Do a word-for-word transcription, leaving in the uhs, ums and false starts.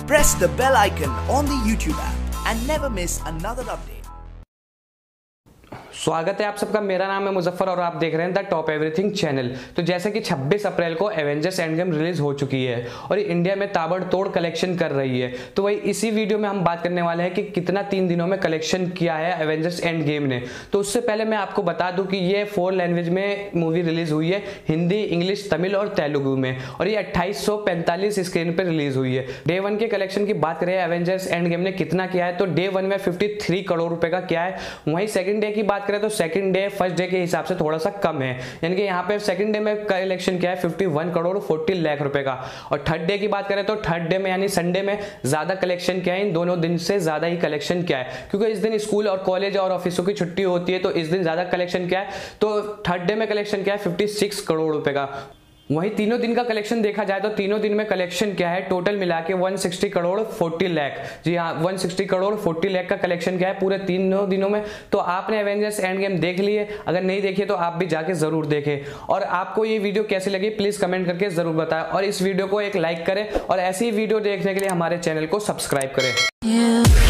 Press the bell icon on the YouTube app and never miss another update. स्वागत है आप सबका। मेरा नाम है मुजफ्फर और आप देख रहे हैं द टॉप एवरीथिंग चैनल। तो जैसे कि छब्बीस अप्रैल को एवेंजर्स एंड गेम रिलीज हो चुकी है और इंडिया में ताबड़तोड़ कलेक्शन कर रही है, तो वही इसी वीडियो में हम बात करने वाले हैं कि कितना तीन दिनों में कलेक्शन किया है एवेंजर्स एंड गेम ने। तो उससे पहले मैं आपको बता दूं कि ये फोर लैंग्वेज में मूवी रिलीज हुई है, हिंदी, इंग्लिश, तमिल और तेलुगु में, और ये अट्ठाईस सौ पैंतालीस स्क्रीन पर रिलीज हुई है। डे वन के कलेक्शन की बात करें एवेंजर्स एंड गेम ने कितना किया है, तो डे वन में तिरेपन करोड़ रुपए का किया है। वहीं सेकंड डे की बात करें तो सेकंड डे फर्स्ट डे के हिसाब से थोड़ा सा कम है, यानी कि यहाँ पे सेकंड डे में कलेक्शन किया है इक्यावन करोड़ चालीस लाख रुपए का। और थर्ड डे की बात करें तो थर्ड डे में यानी संडे में ज्यादा कलेक्शन किया है, इन दोनों दिन से ज्यादा ही कलेक्शन किया है, क्योंकि इस दिन स्कूल और कॉलेज और ऑफिसों की छुट्टी होती है, तो इस दिन ज्यादा कलेक्शन किया है। तो थर्ड डे में कलेक्शन किया है छप्पन करोड़ रुपए का। वहीं तीनों दिन का कलेक्शन देखा जाए तो तीनों दिन में कलेक्शन क्या है, टोटल मिला के एक सौ साठ करोड़ चालीस लाख, जी हाँ एक सौ साठ करोड़ चालीस लाख का कलेक्शन क्या है पूरे तीनों दिनों में। तो आपने एवेंजर्स एंड गेम देख लिए, अगर नहीं देखिए तो आप भी जाके जरूर देखें। और आपको ये वीडियो कैसी लगी प्लीज कमेंट करके जरूर बताएं, और इस वीडियो को एक लाइक करें और ऐसी वीडियो देखने के लिए हमारे चैनल को सब्सक्राइब करें।